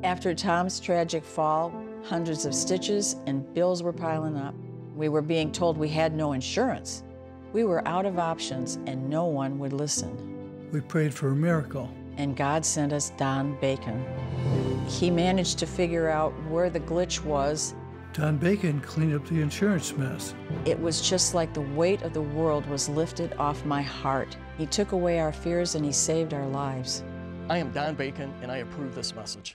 After Tom's tragic fall, hundreds of stitches and bills were piling up. We were being told we had no insurance. We were out of options and no one would listen. We prayed for a miracle. And God sent us Don Bacon. He managed to figure out where the glitch was. Don Bacon cleaned up the insurance mess. It was just like the weight of the world was lifted off my heart. He took away our fears and he saved our lives. I am Don Bacon and I approve this message.